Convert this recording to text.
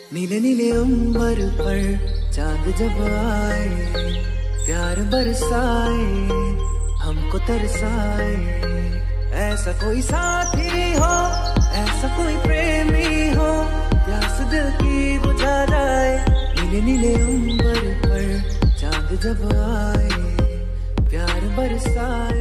नीले नीले अंबर पर चांद जब आए, प्यार बरसाए हमको तरसाए। ऐसा कोई साथी हो, ऐसा कोई प्रेमी हो, प्यास दिल की बुझा जाए। नीले नीले अंबर पर चांद जब आए, प्यार बरसाए।